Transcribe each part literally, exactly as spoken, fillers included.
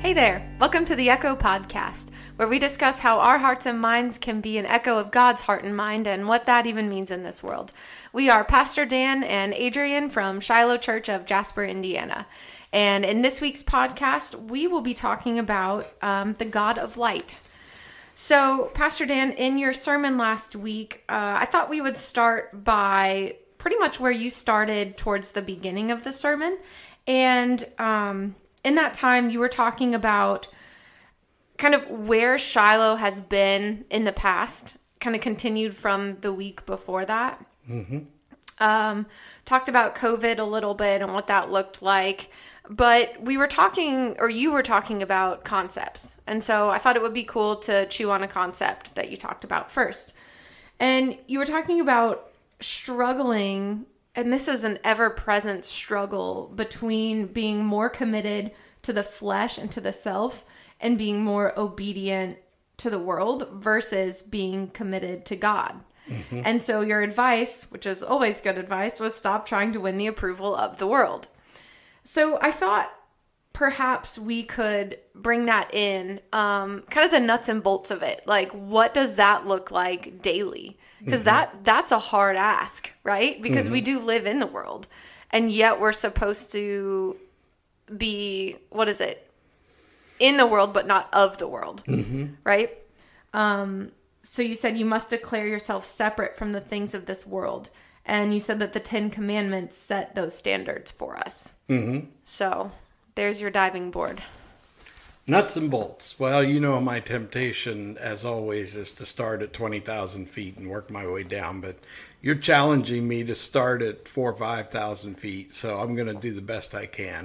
Hey there, welcome to the Echo Podcast, where we discuss how our hearts and minds can be an echo of God's heart and mind and what that even means in this world. We are Pastor Dan and Adrienne from Shiloh Church of Jasper, Indiana. And in this week's podcast, we will be talking about um, the God of light. So, Pastor Dan, in your sermon last week, uh, I thought we would start by pretty much where you started towards the beginning of the sermon. And um, in that time, you were talking about kind of where Shiloh has been in the past, kind of continued from the week before that. Mm-hmm. Um, talked about COVID a little bit and what that looked like. But we were talking, or you were talking about concepts. And so I thought it would be cool to chew on a concept that you talked about first. And you were talking about struggling, and this is an ever-present struggle between being more committed to the flesh and to the self and being more obedient to the world versus being committed to God. Mm-hmm. And so your advice, which is always good advice, was stop trying to win the approval of the world. So I thought perhaps we could bring that in, um, kind of the nuts and bolts of it. Like, what does that look like daily? Because mm-hmm. that that's a hard ask, right? Because mm-hmm. we do live in the world, and yet we're supposed to be, what is it? In the world, but not of the world, mm-hmm. right? Um, so you said you must declare yourself separate from the things of this world. And you said that the Ten Commandments set those standards for us. Mm-hmm. So there's your diving board. Nuts and bolts. Well, you know, my temptation, as always, is to start at twenty thousand feet and work my way down. But you're challenging me to start at four or five thousand feet. So I'm going to do the best I can.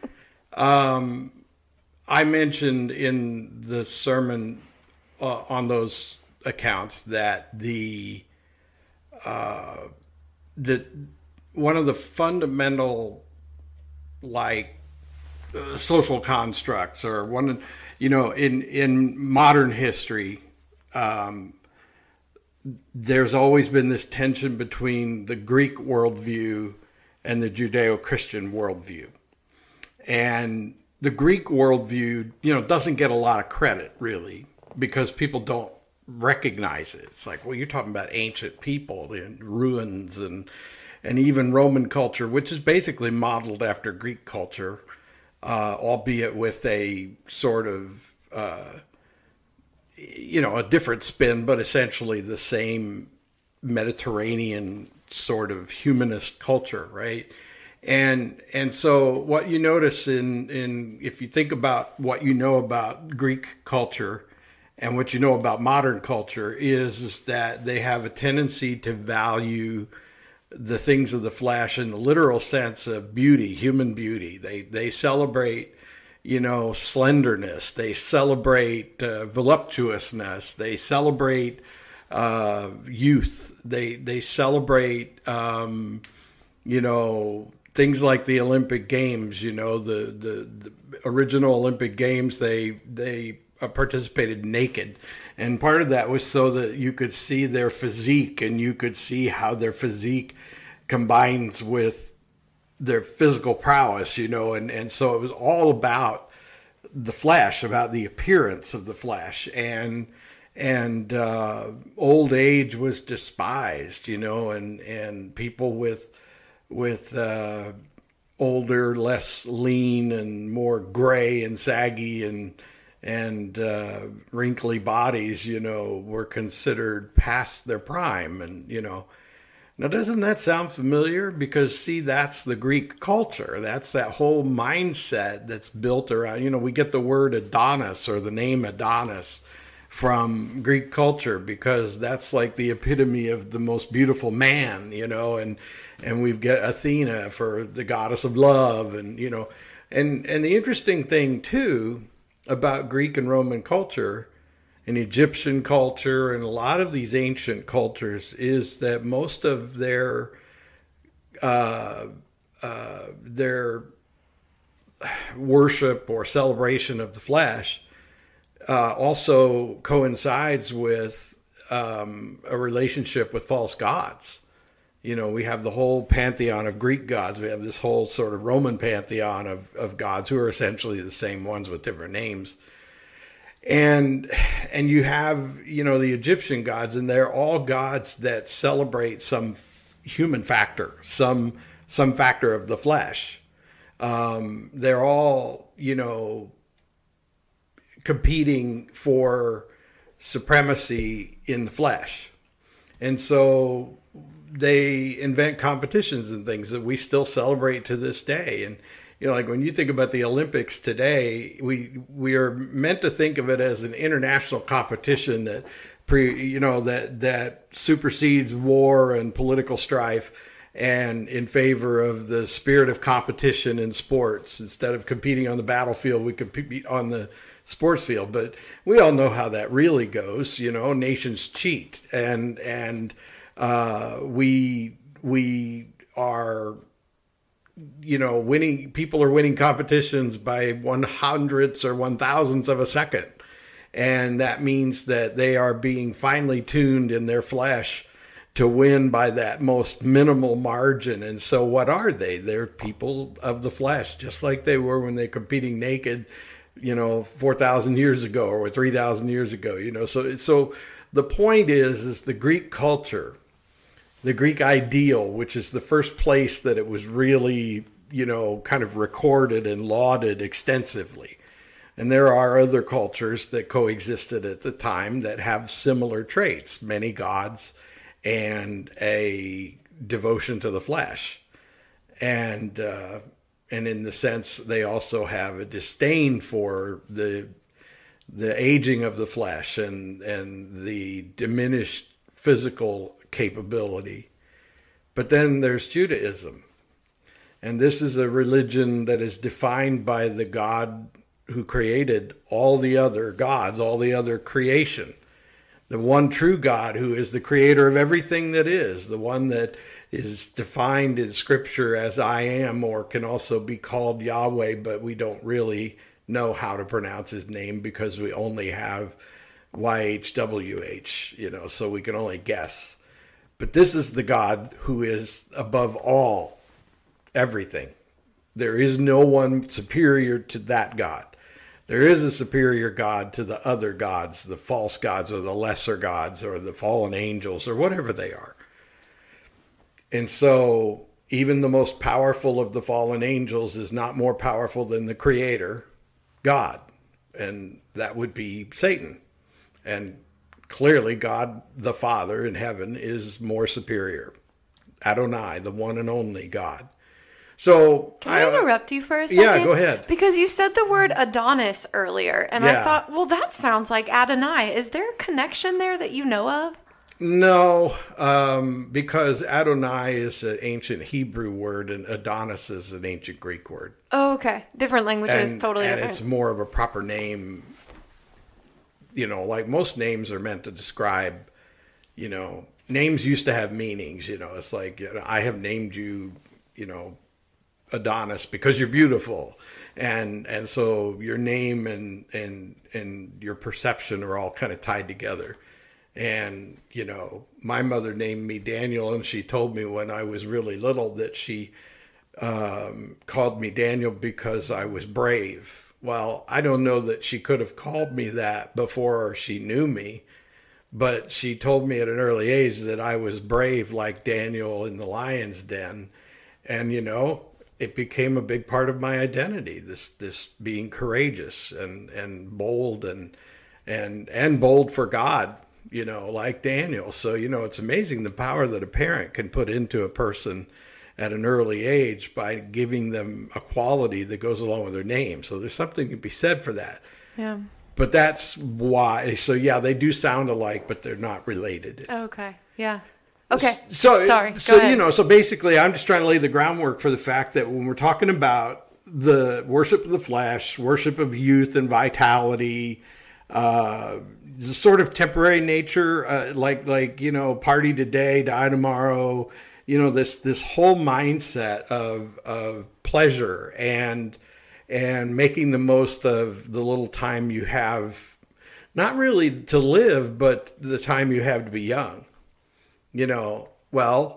um, I mentioned in the sermon uh, on those accounts that the... Uh, that one of the fundamental, like, uh, social constructs, or one of, you know, in, in modern history, um, there's always been this tension between the Greek worldview and the Judeo-Christian worldview. And the Greek worldview, you know, doesn't get a lot of credit, really, because people don't recognize it. It's like, well, you're talking about ancient people and ruins and and even Roman culture, which is basically modeled after Greek culture, uh, albeit with a sort of, uh, you know, a different spin, but essentially the same Mediterranean sort of humanist culture, right? And and so what you notice in, in if you think about what you know about Greek culture, and what you know about modern culture is, is that they have a tendency to value the things of the flesh in the literal sense of beauty, human beauty. They they celebrate, you know, slenderness. They celebrate uh, voluptuousness. They celebrate uh, youth. They they celebrate, um, you know, things like the Olympic Games. You know, the the, the original Olympic Games. They they participated naked, and part of that was so that you could see their physique, and you could see how their physique combines with their physical prowess, you know, and and so it was all about the flesh, about the appearance of the flesh, and and uh, old age was despised, you know, and and people with with uh, older, less lean, and more gray and saggy and and uh, wrinkly bodies, you know, were considered past their prime. And, you know, now doesn't that sound familiar? Because, see, that's the Greek culture. That's that whole mindset that's built around, you know, we get the word Adonis, or the name Adonis, from Greek culture, because that's like the epitome of the most beautiful man, you know, and and we've got Athena for the goddess of love, and, you know, and, and the interesting thing, too, about Greek and Roman culture and Egyptian culture and a lot of these ancient cultures is that most of their uh, uh, their worship or celebration of the flesh uh, also coincides with um, a relationship with false gods. You know, we have the whole pantheon of Greek gods. We have this whole sort of Roman pantheon of, of gods who are essentially the same ones with different names. And and you have, you know, the Egyptian gods, and they're all gods that celebrate some human factor, some some factor of the flesh. Um, they're all, you know, competing for supremacy in the flesh. And so they invent competitions and things that we still celebrate to this day. And, you know, like when you think about the Olympics today, we we are meant to think of it as an international competition that pre, you know, that that supersedes war and political strife, and in favor of the spirit of competition in sports. Instead of competing on the battlefield, we compete on the sports field. But we all know how that really goes. You know, nations cheat, and and uh, we we are, you know, winning. People are winning competitions by one hundredths or one thousandths of a second, and that means that they are being finely tuned in their flesh to win by that most minimal margin. And so what are they? They're people of the flesh, just like they were when they're competing naked, you know, four thousand years ago or three thousand years ago, you know. So so the point is, is the Greek culture, the Greek ideal, which is the first place that it was really, you know, kind of recorded and lauded extensively. And there are other cultures that coexisted at the time that have similar traits, many gods, and a devotion to the flesh. And uh, and in the sense, they also have a disdain for the the aging of the flesh and, and the diminished physical capability. But then there's Judaism. And this is a religion that is defined by the God who created all the other gods, all the other creation. The one true God who is the creator of everything that is, the one that is defined in Scripture as I am, or can also be called Yahweh, but we don't really know how to pronounce his name because we only have Y H W H, you know, so we can only guess. But this is the God who is above all, everything. There is no one superior to that God. There is a superior God to the other gods, the false gods or the lesser gods or the fallen angels or whatever they are. And so even the most powerful of the fallen angels is not more powerful than the creator, God. And that would be Satan. And clearly God, the Father in heaven, is more superior. Adonai, the one and only God. So can I, I interrupt you for a second? Yeah, go ahead. Because you said the word Adonis earlier, and yeah. I thought, well, that sounds like Adonai. Is there a connection there that you know of? No, um, because Adonai is an ancient Hebrew word, and Adonis is an ancient Greek word. Oh, okay. Different languages, and, totally and different. It's more of a proper name. You know, like most names are meant to describe, you know, names used to have meanings. You know, it's like, you know, I have named you, you know, Adonis because you're beautiful, and and so your name and and and your perception are all kind of tied together. And you know, my mother named me Daniel, and she told me when I was really little that she um, called me Daniel because I was brave. Well, I don't know that she could have called me that before she knew me, but she told me at an early age that I was brave like Daniel in the lion's den, and you know, it became a big part of my identity, this this being courageous and, and bold and and and bold for God, you know, like Daniel. So, you know, it's amazing the power that a parent can put into a person at an early age by giving them a quality that goes along with their name. So there's something to be said for that. Yeah. But that's why. So, yeah, they do sound alike, but they're not related. Okay. Yeah. Okay. So, Sorry. Go so ahead. you know, so basically, I'm just trying to lay the groundwork for the fact that when we're talking about the worship of the flesh, worship of youth and vitality, uh, the sort of temporary nature, uh, like like you know, party today, die tomorrow. You know, this this whole mindset of of pleasure and and making the most of the little time you have, not really to live, but the time you have to be young. You know, well,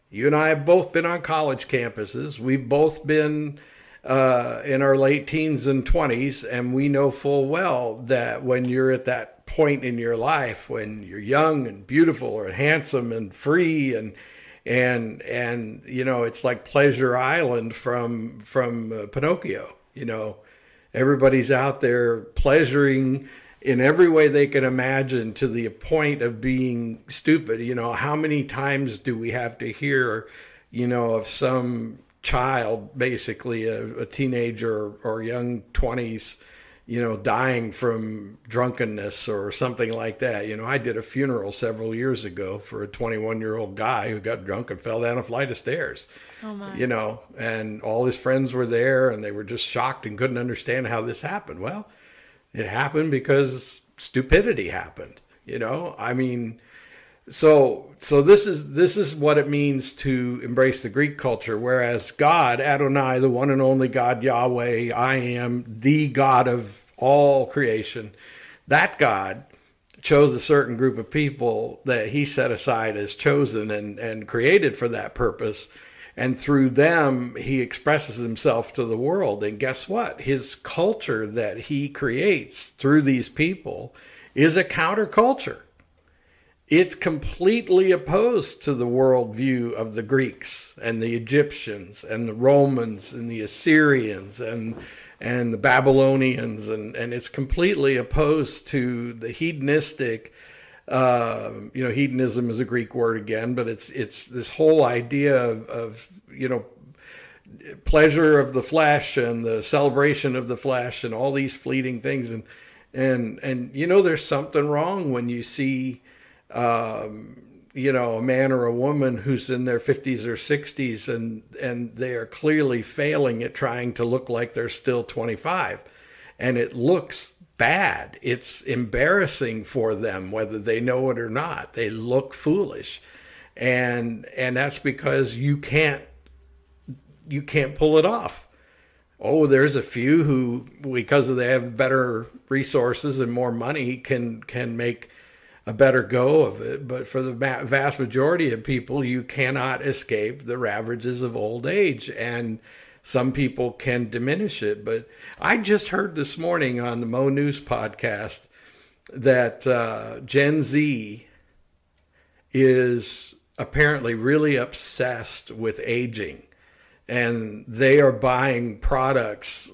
You and I have both been on college campuses. We've both been uh, in our late teens and twenties, and we know full well that when you're at that point in your life, when you're young and beautiful or handsome and free and and and you know, it's like Pleasure Island from from uh, Pinocchio. You know, everybody's out there pleasuring in every way they can imagine to the point of being stupid. You know, how many times do we have to hear, you know, of some child, basically a, a teenager or young twenties, you know, dying from drunkenness or something like that. You know, I did a funeral several years ago for a twenty-one-year-old guy who got drunk and fell down a flight of stairs. Oh my. You know, and all his friends were there and they were just shocked and couldn't understand how this happened. Well, it happened because stupidity happened, you know? I mean, so so this is this is what it means to embrace the Greek culture, whereas God, Adonai, the one and only God, Yahweh, I am the God of all creation, that God chose a certain group of people that he set aside as chosen and, and created for that purpose. And through them, he expresses himself to the world. And guess what? His culture that he creates through these people is a counterculture. It's completely opposed to the worldview of the Greeks and the Egyptians and the Romans and the Assyrians and and the Babylonians. And, and it's completely opposed to the hedonistic. Uh, you know, hedonism is a Greek word again, but it's it's this whole idea of, of, you know, pleasure of the flesh and the celebration of the flesh and all these fleeting things. And, and, and you know, there's something wrong when you see, um, you know, a man or a woman who's in their fifties or sixties and, and they are clearly failing at trying to look like they're still twenty-five. And it looks bad. It's embarrassing for them, whether they know it or not. They look foolish. And and that's because you can't you can't pull it off. Oh, there's a few who, because they have better resources and more money, can can make a better go of it. But for the vast majority of people, you cannot escape the ravages of old age. And some people can diminish it. But I just heard this morning on the Mo News podcast that uh, Gen Z is apparently really obsessed with aging. And they are buying products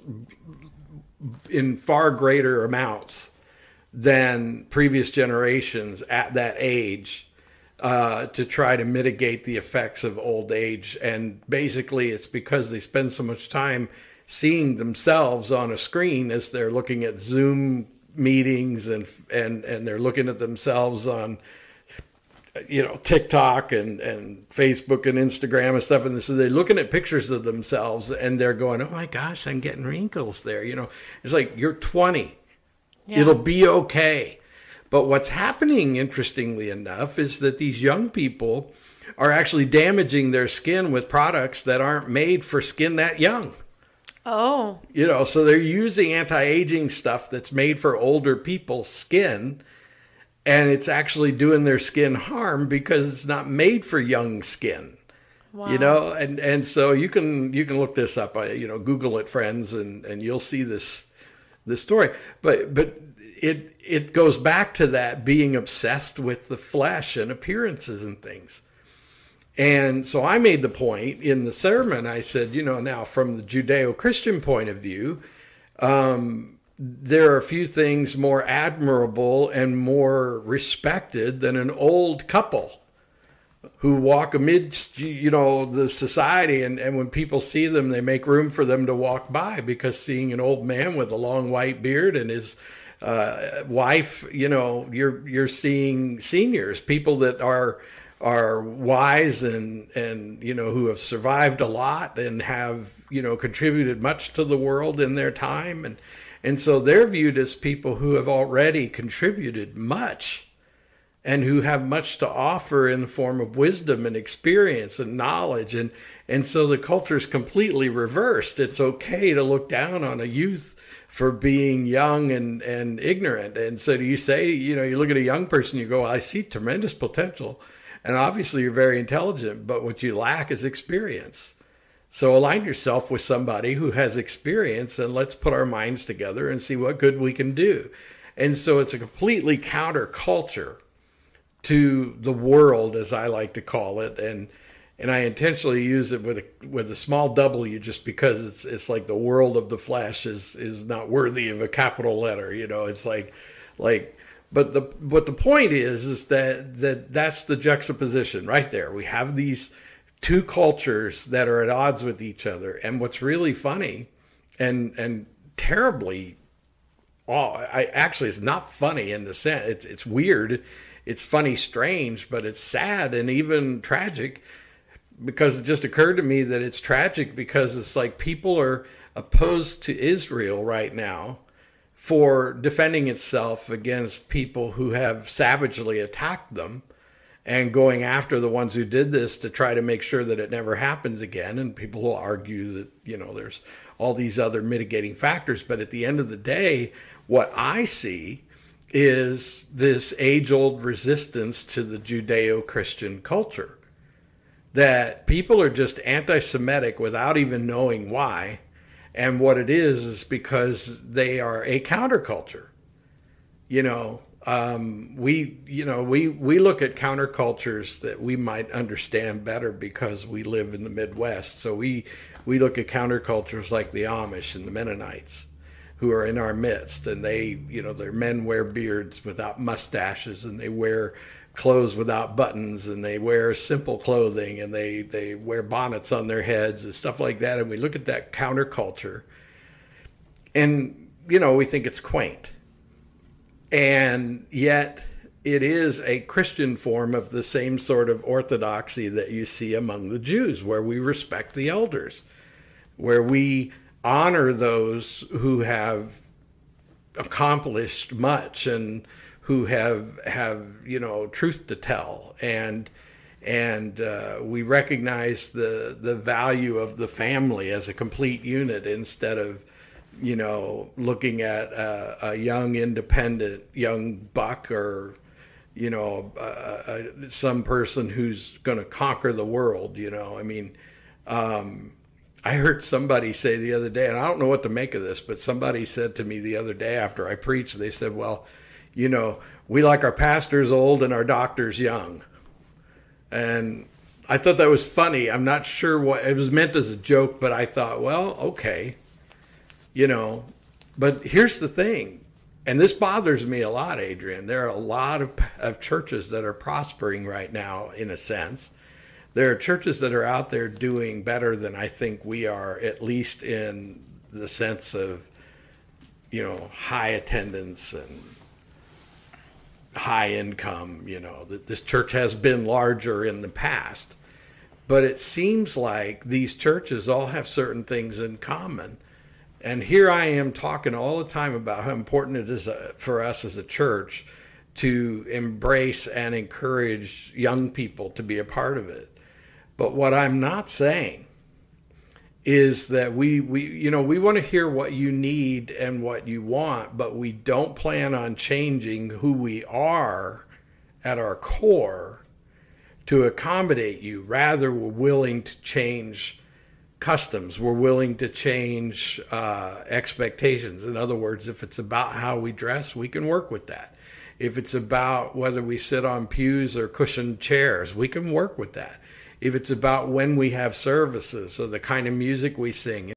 in far greater amounts than previous generations at that age uh, to try to mitigate the effects of old age. And basically it's because they spend so much time seeing themselves on a screen as they're looking at Zoom meetings and and and they're looking at themselves on, you know, TikTok and, and Facebook and Instagram and stuff. And so they're looking at pictures of themselves and they're going, oh my gosh, I'm getting wrinkles there. You know, it's like, you're twenty. Yeah. It'll be okay. But what's happening, interestingly enough, is that these young people are actually damaging their skin with products that aren't made for skin that young. Oh. You know, so they're using anti-aging stuff that's made for older people's skin, and it's actually doing their skin harm because it's not made for young skin. Wow. You know, and, and so you can you can look this up, you know, Google it, friends, and, and you'll see this this story. But but it it goes back to that being obsessed with the flesh and appearances and things. And so I made the point in the sermon, I said, you know, now from the Judeo-Christian point of view, um, there are a few things more admirable and more respected than an old couple who walk amidst, you know, the society. And, and when people see them, they make room for them to walk by, because seeing an old man with a long white beard and his uh, wife, you know, you're you're seeing seniors, people that are are wise and, and, you know, who have survived a lot and have, you know, contributed much to the world in their time. And, and so they're viewed as people who have already contributed much and who have much to offer in the form of wisdom and experience and knowledge. And, and so the culture is completely reversed. It's okay to look down on a youth for being young and, and ignorant. And so do you say, you know, you look at a young person, you go, I see tremendous potential. And obviously you're very intelligent, but what you lack is experience. So align yourself with somebody who has experience, and let's put our minds together and see what good we can do. And so it's a completely counterculture to the world, as I like to call it. And and I intentionally use it with a with a small W, just because it's it's like the world of the flesh is is not worthy of a capital letter. You know, it's like like but the but the point is is that that that's the juxtaposition right there. We have these two cultures that are at odds with each other. And what's really funny and and terribly oh I actually it's not funny in the sense it's it's weird, it's funny, strange, but it's sad and even tragic, because it just occurred to me that it's tragic because it's like people are opposed to Israel right now for defending itself against people who have savagely attacked them, and going after the ones who did this to try to make sure that it never happens again. And people will argue that, you know, there's all these other mitigating factors. But at the end of the day, what I see is this age-old resistance to the Judeo-Christian culture, that people are just anti-Semitic without even knowing why. And what it is is because they are a counterculture. You know, Um, we, you know, we, we look at countercultures that we might understand better because we live in the Midwest. So we, we look at countercultures like the Amish and the Mennonites, who are in our midst, and they, you know, their men wear beards without mustaches, and they wear clothes without buttons, and they wear simple clothing, and they, they wear bonnets on their heads and stuff like that. And we look at that counterculture and, you know, we think it's quaint. And yet it is a Christian form of the same sort of orthodoxy that you see among the Jews, where we respect the elders, where we honor those who have accomplished much and who have, have you know, truth to tell. And and uh, we recognize the, the value of the family as a complete unit, instead of, you know, looking at a, a young, independent, young buck, or, you know, uh, uh, some person who's going to conquer the world, you know. I mean, um, I heard somebody say the other day, and I don't know what to make of this, but somebody said to me the other day after I preached, they said, well, you know, we like our pastors old and our doctors young. And I thought that was funny. I'm not sure what, it was meant as a joke, but I thought, well, okay. You know, but here's the thing, and this bothers me a lot, Adrienne. There are a lot of, of churches that are prospering right now, in a sense. There are churches that are out there doing better than I think we are, at least in the sense of, you know, high attendance and high income. You know, that this church has been larger in the past. But it seems like these churches all have certain things in common. And here I am talking all the time about how important it is for us as a church to embrace and encourage young people to be a part of it. But what I'm not saying is that we, we you know, we want to hear what you need and what you want, but we don't plan on changing who we are at our core to accommodate you. Rather, we're willing to change customs. We're willing to change uh, expectations. In other words, if it's about how we dress, we can work with that. If it's about whether we sit on pews or cushioned chairs, we can work with that. If it's about when we have services or the kind of music we sing,